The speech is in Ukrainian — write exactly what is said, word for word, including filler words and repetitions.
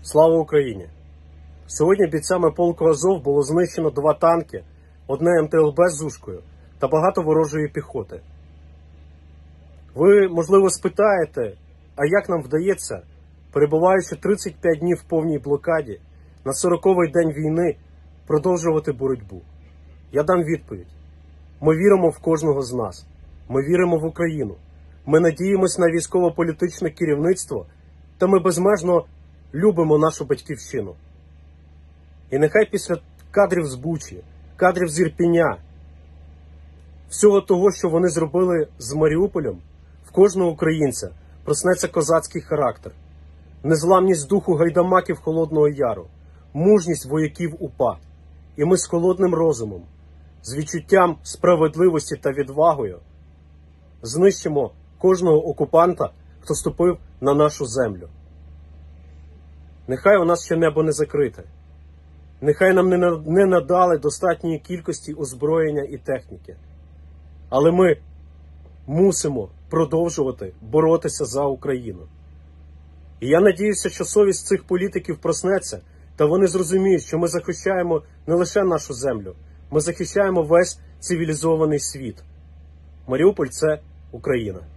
Слава Україні! Сьогодні бійцями полку Азов було знищено два танки, одне ем те ел бе з ушкою та багато ворожої піхоти. Ви, можливо, спитаєте, а як нам вдається, перебуваючи тридцять п'ять днів в повній блокаді, на сороковий день війни, продовжувати боротьбу? Я дам відповідь. Ми віримо в кожного з нас. Ми віримо в Україну. Ми надіємось на військово-політичне керівництво, та ми безмежно любимо нашу батьківщину. І нехай після кадрів з Бучі, кадрів з Ірпеня, всього того, що вони зробили з Маріуполем, в кожного українця проснеться козацький характер, незламність духу гайдамаків Холодного Яру, мужність вояків УПА. І ми з холодним розумом, з відчуттям справедливості та відвагою знищимо кожного окупанта, хто ступив на нашу землю. Нехай у нас ще небо не закрите. Нехай нам не надали достатньої кількості озброєння і техніки. Але ми мусимо продовжувати боротися за Україну. І я надіюся, що совість цих політиків проснеться, та вони зрозуміють, що ми захищаємо не лише нашу землю, ми захищаємо весь цивілізований світ. Маріуполь – це Україна.